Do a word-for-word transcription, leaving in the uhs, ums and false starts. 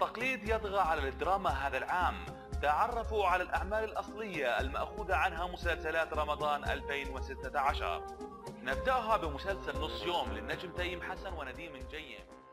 التقليد يطغى على الدراما هذا العام. تعرفوا على الأعمال الأصلية المأخوذة عنها مسلسلات رمضان ألفين وستة عشر. نبدأها بمسلسل نص يوم للنجم تيم حسن ونديم جيم.